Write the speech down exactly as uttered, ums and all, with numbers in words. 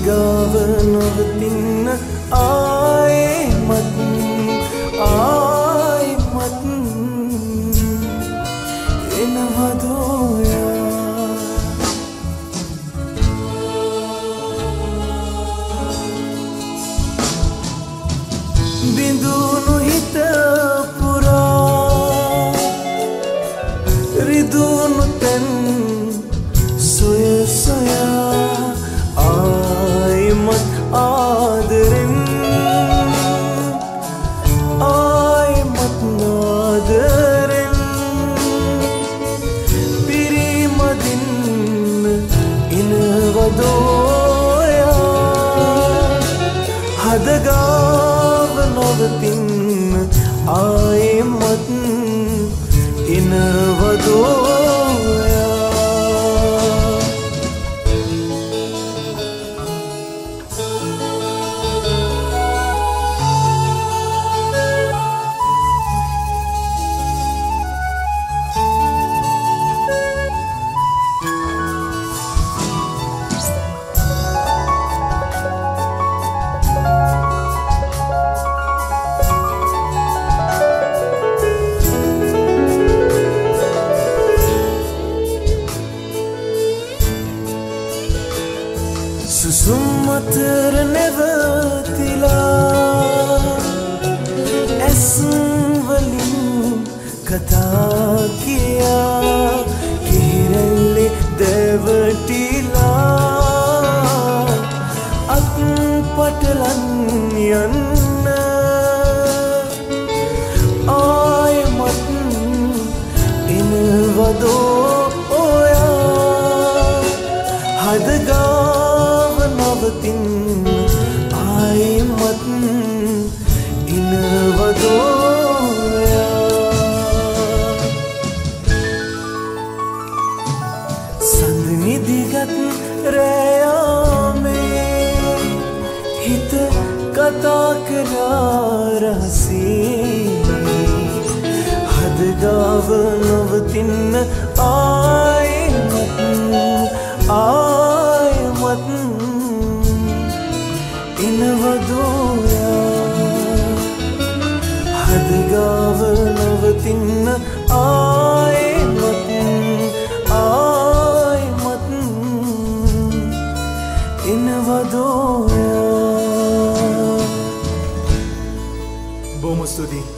ගාව නොවතින්න ආයෙමත් ආයෙමත් එනවදෝයා බිඳුණු හිත පුරා රිදුණු තැන් සොය සොයා ආයෙමත් ආදරෙන් ආයෙමත් නාදරෙන් පිරිමදින්න එනවදෝයා හදගාව නොවතින්න ආයෙමත් එනවදෝයා සුසුම් අතර නැවතිලා ඇස් වලින් කතා කියා කිරල්ලේ දැවටිලා අත් පටලන් යන්න ආයෙමත් එනවදෝ ඔයා හදගාව නවතින්න ආයෙමත් එනවදෝයා සඳ නිදිගත් රෑයාමේ හිත කතා කරා රහසේ හදගාව නවතින්න ආයෙමත් ආයෙමත් එනවදෝයා හදගාව නවතින්න ආයෙමත් ආයෙමත් එනවදෝයා බොහොම ස්තුතියි